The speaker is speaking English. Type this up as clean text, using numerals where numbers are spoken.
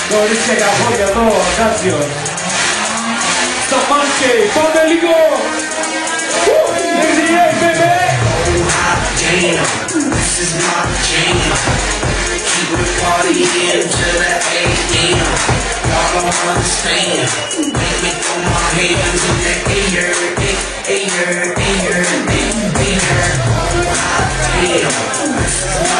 Κορίτσια για πόδια εδώ, Αγκάτσιος. Στο μάσκερι, πάμε λίγο. NBA, baby. Damn, this is my jam. Keep it partying till the AM. Y'all don't understand. Make me throw my hands in the air, air, air, air, air. Damn, this is my